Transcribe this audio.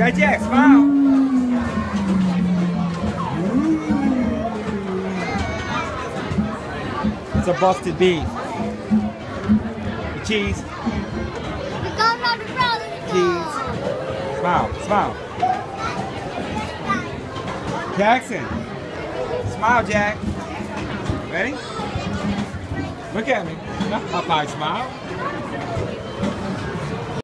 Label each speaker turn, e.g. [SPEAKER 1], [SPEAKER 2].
[SPEAKER 1] Hey, Jack, smile. It's a busted beef. The cheese.
[SPEAKER 2] We're going on the road.
[SPEAKER 1] Cheese. Smile, smile. Jackson. Smile, Jack. Ready? Look at me. Popeye, smile.